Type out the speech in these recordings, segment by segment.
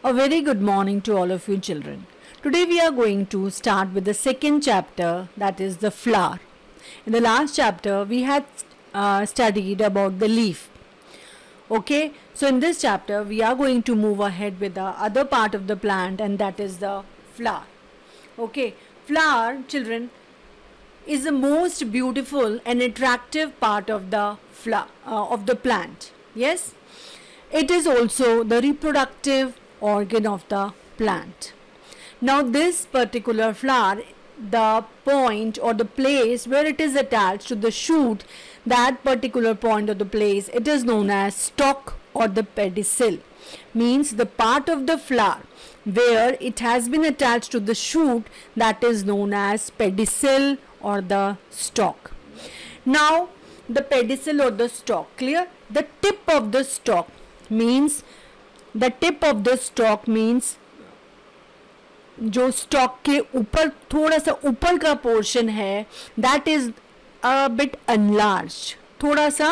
A very good morning to all of you children. Today we are going to start with the second chapter, that is the flower. In the last chapter we had studied about the leaf. Okay, so in this chapter we are going to move ahead with the other part of the plant, and that is the flower. Okay, flower, children, is the most beautiful and attractive part of the plant. Yes, it is also the reproductive organ of the plant. Now this particular flower, the point or the place where it is attached to the shoot, that particular point or the place, it is known as stalk or the pedicel. Means the part of the flower where it has been attached to the shoot, that is known as pedicel or the stalk. Now the pedicel or the stalk, clear? The tip of the stalk means, the tip of the stalk means जो stalk के ऊपर थोड़ा सा ऊपर का portion है, that is a bit enlarged, थोड़ा सा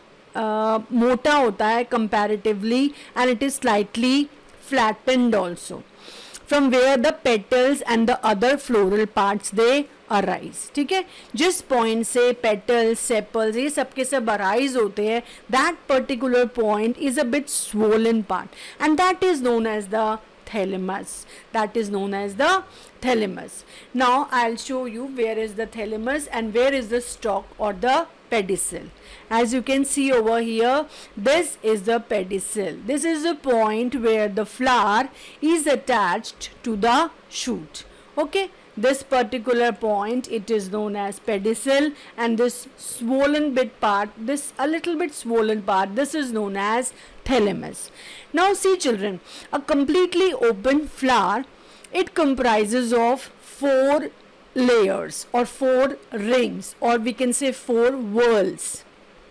मोटा होता है comparatively, and it is slightly flattened also, from where the petals and the other floral parts they arise. ठीक है, जिस point से petals, sepals ये सब के सब arise होते हैं, that particular point is a bit swollen part, and that is known as the thalamus. That is known as the thalamus. Now I'll show you where is the thalamus and where is the stalk or the pedicel. As you can see over here, this is the pedicel. This is the point where the flower is attached to the shoot. Okay, this particular point, it is known as pedicel, and this swollen bit part, this a little bit swollen part, this is known as thalamus. Now see children, a completely open flower, it comprises of 4 layers or 4 rings, or we can say 4 whorls.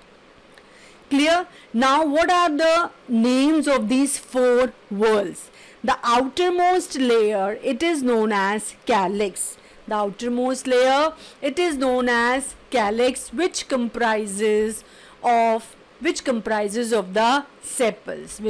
Clear? Now what are the names of these 4 whorls? The outermost layer, it is known as calyx. The outermost layer, it is known as calyx, which comprises of the sepals,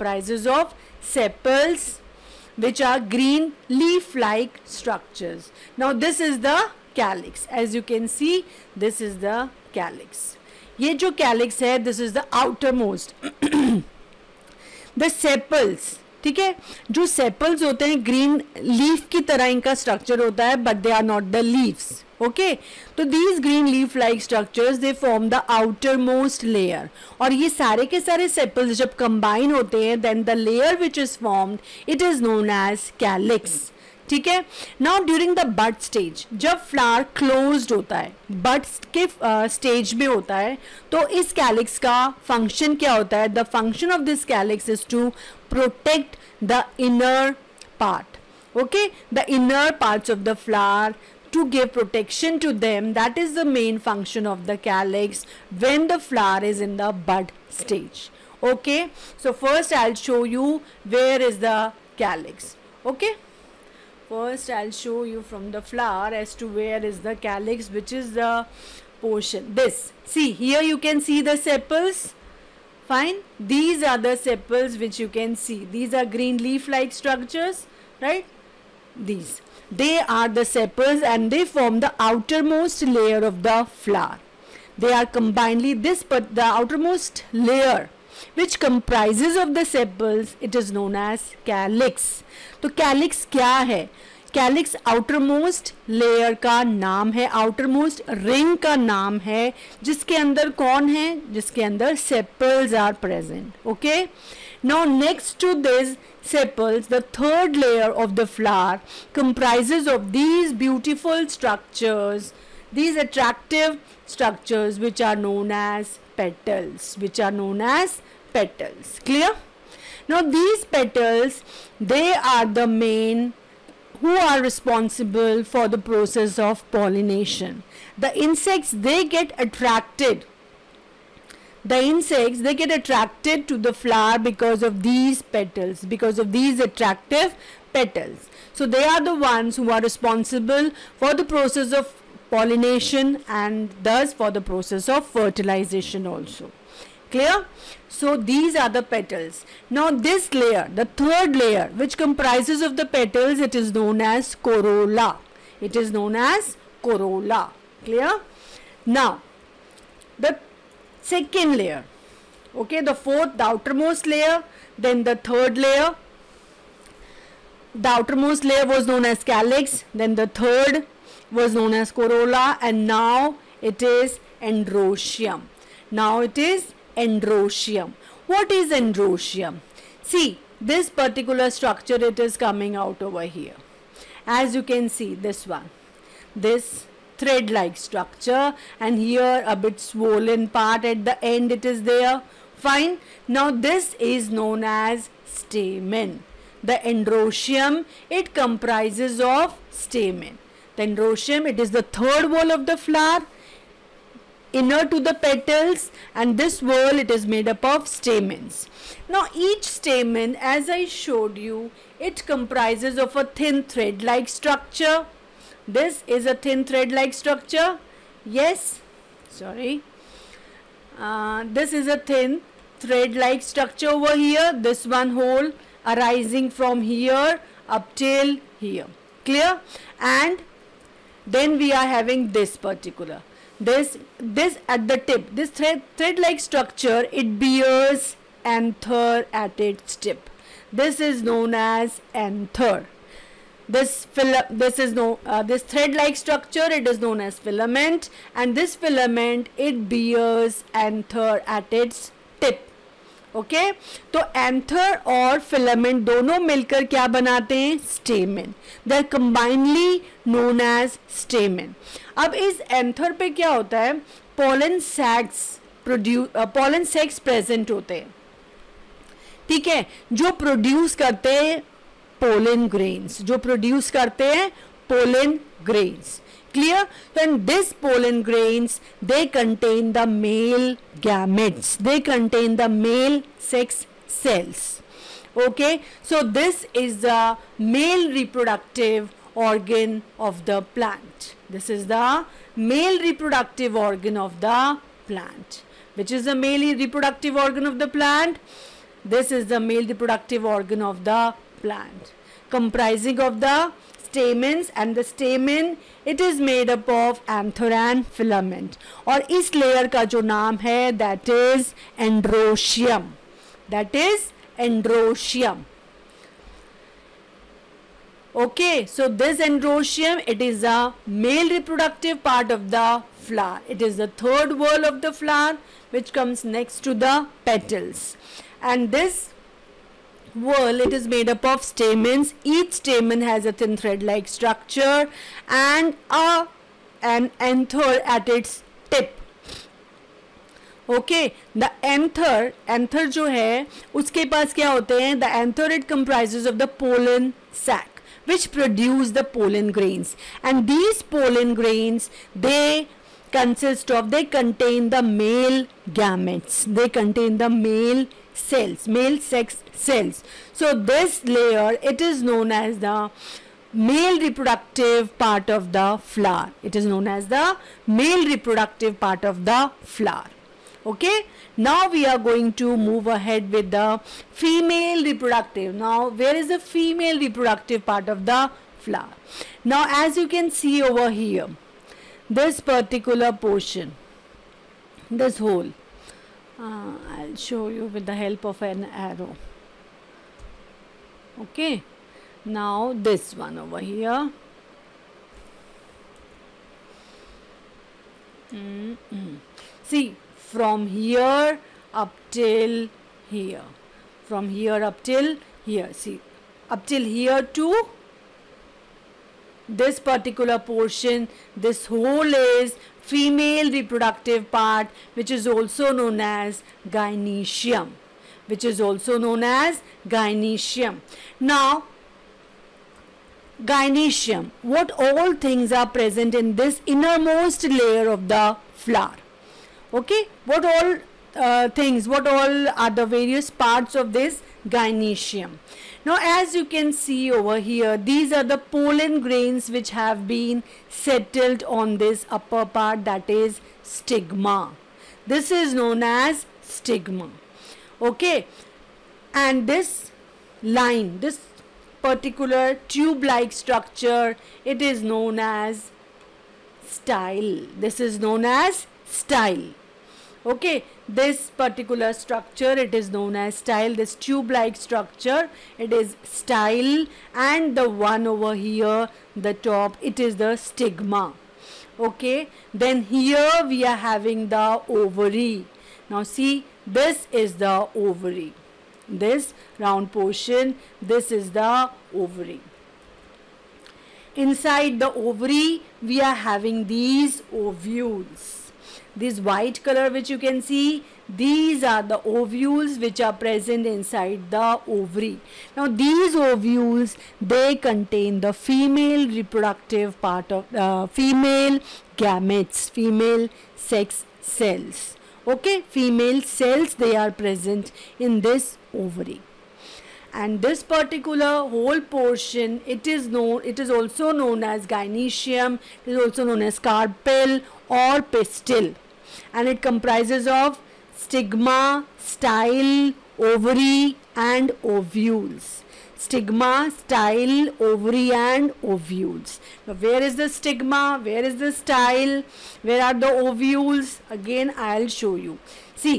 which are green leaf-like structures. Now this is the calyx. As you can see, this is the calyx. ये जो calyx है, this is the outermost. The sepals, ठीक है, जो sepals होते हैं green leaf की तरह इनका स्ट्रक्चर होता है, but they are not the leaves. Okay, तो these green leaf like structures they form the outermost layer, और ये सारे के सारे सेपल्स जब कंबाइन होते हैं, then the layer which is formed, it is known as calyx. ठीक है. Now during the bud stage, जब फ्लावर क्लोज्ड होता है, बड के स्टेज में होता है, तो इस कैलिक्स का फंक्शन क्या होता है? The function of this calyx is to protect the inner part. Okay, the inner parts of the flower, to give protection to them. That is the main function of the calyx when the flower is in the bud stage. Okay, so first I'll show you where is the calyx. Okay, first I'll show you from the flower as to where is the calyx, which is the portion. This, see here you can see the sepals. Fine, these are the sepals which you can see. These are green leaf-like structures, right? These, they are the sepals, and they form the outermost layer of the flower. They are combinedly but the outermost layer which comprises of the sepals, it is known as calyx. तो calyx क्या है? Calyx outermost layer का नाम है, outermost ring का नाम है, जिसके अंदर कौन है? जिसके अंदर sepals are present. Okay, now next to this sepals, the third layer of the flower comprises of these beautiful structures, these attractive structures, which are known as petals, Clear? Now these petals, they are the main who are responsible for the process of pollination. The insects, they get attracted. To the flower because of these petals, because of these attractive petals. So they are the ones who are responsible for the process of pollination and thus for the process of fertilization also. Clear? So these are the petals. Now this layer, the third layer, which comprises of the petals, it is known as corolla. It is known as corolla. Clear? Now the second layer, okay, the fourth, the outermost layer, then the third layer. The outermost layer was known as calyx, then the third was known as corolla, and now it is androecium. Now it is androecium. What is androecium? See, this particular structure, it is coming out over here. As you can see, this one, this thread-like structure, and here a bit swollen part at the end, it is there. Fine. Now this is known as stamen. The androecium, it comprises of stamen. The androecium, it is the third wall of the flower, inner to the petals, and this wall, it is made up of stamens. Now each stamen, as I showed you, it comprises of a thin thread-like structure. This is a thin thread-like structure. Yes, sorry. This is a thin thread-like structure over here. This one whole arising from here up till here. Clear? And then we are having this particular. This at the tip, this thread-like structure, it bears anther at its tip. This is known as anther. This thread-like structure, it is known as filament, and this filament, it bears anther at its tip. Okay तो anther और filament दोनों मिलकर क्या बनाते हैं? Stamen. They are combinedly known as stamen. अब इस anther पे क्या होता है? पोलन सेक्स प्रेजेंट होते हैं, ठीक है, जो प्रोड्यूस करते हैं पोलन ग्रेन्स, जो प्रोड्यूस करते हैं pollen grains. Clear? Then this pollen grains, they contain the male gametes. They contain the male sex cells. Okay. So this is the male reproductive organ of the plant. This is the male reproductive organ of the plant. Which is the male reproductive organ of the plant? This is the male reproductive organ of the plant, comprising of the stamens, and the stamen, it is made up of anther and filament. और इस layer का जो नाम है, that is androecium. That is androecium. Okay, so this androecium, it is a male reproductive part of the flower. It is the third whorl of the flower, which comes next to the petals. And this whorl, it is made up of stamens. Each stamen has a thin thread-like structure and an anther at its tip. Okay, the anther जो है उसके पास क्या होते हैं? The anther, it comprises of the pollen sac, which produce the pollen grains, and these pollen grains, they contain the male gametes. They contain the male cells, male sex cells. So this layer, it is known as the male reproductive part of the flower. It is known as the male reproductive part of the flower. Okay, now we are going to move ahead with the female reproductive. Now where is the female reproductive part of the flower? Now as you can see over here, this particular portion, this whole, I'll show you with the help of an arrow. Okay, now this one over here. See, from here up till here, from here up till here, see, up till here to this particular portion, this whole is female reproductive part, which is also known as gynecium, which is also known as gynecium. Now gynecium, what all things are present in this innermost layer of the flower? Okay, what all things, what all are the various parts of this gynecium? Now as you can see over here, these are the pollen grains which have been settled on this upper part, that is stigma. This is known as stigma. Okay, and this line, this particular tube-like structure, it is known as style. This is known as style. Okay, this particular structure, it is known as style. This tube-like structure, it is style, and the one over here, the top, it is the stigma. Okay, then here we are having the ovary. Now see, this is the ovary. This round portion, this is the ovary. Inside the ovary, we are having these ovules. This white color which you can see, these are the ovules which are present inside the ovary. Now these ovules, they contain the female reproductive part of female gametes, female sex cells. Okay, female cells, they are present in this ovary. And this particular whole portion, it is also known as gynecium, it is also known as carpel or pistil, and it comprises of stigma, style, ovary and ovules. Stigma, style, ovary and ovules. Now where is the stigma? Where is the style? Where are the ovules? Again I'll show you. See,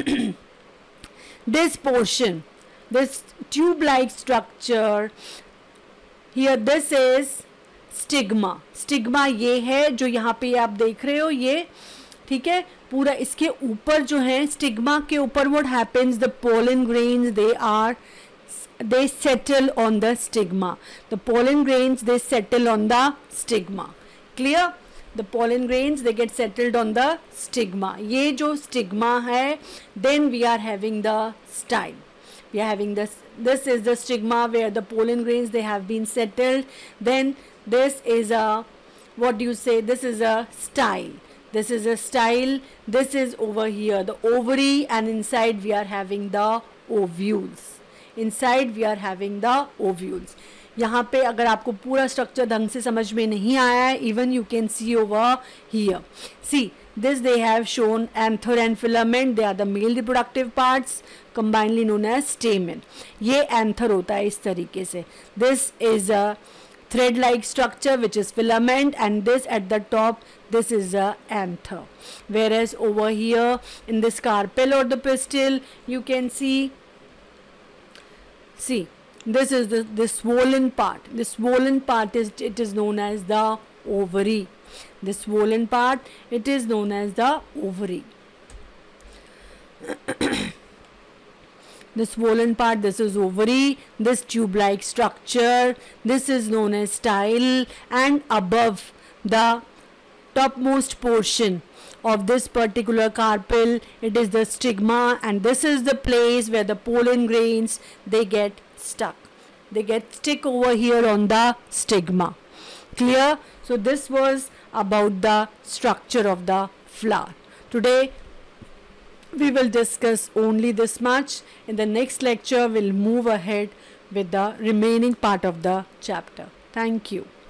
this portion, this tube-like structure, here this is stigma. Stigma ये है जो यहाँ पे आप देख रहे हो, ये ठीक है. पूरा इसके ऊपर जो है, स्टिग्मा के ऊपर what happens, the pollen grains, they settle on the stigma. The pollen grains, they settle on the stigma. Clear? The pollen grains, they get settled on the stigma. ये जो stigma है, then we are having the style. We are having this is the stigma where the pollen grains, they have been settled. Then this is a, what do you say, this is a style. This is a style. This is over here the ovary, and inside we are having the ovules. Inside we are having the ovules. यहाँ पे अगर आपको पूरा structure ढंग से समझ में नहीं आया है, even you can see over here. See, this they have shown anther and filament. They are the male reproductive parts, combinedly known as stamen. ये anther होता है इस तरीके से. This is a thread-like structure which is filament, and this at the top, this is a anther. Whereas over here in this carpel or the pistil, you can see this is the swollen part. The swollen part is known as the ovary. The swollen part, it is known as the ovary. The swollen part, this is ovary. This tube-like structure, this is known as style, and above the topmost portion of this particular carpel, it is the stigma, and this is the place where the pollen grains, they get stuck. They get stick over here on the stigma. Clear? So this was about the structure of the flower. Today we will discuss only this much. In the next lecture we'll move ahead with the remaining part of the chapter. Thank you.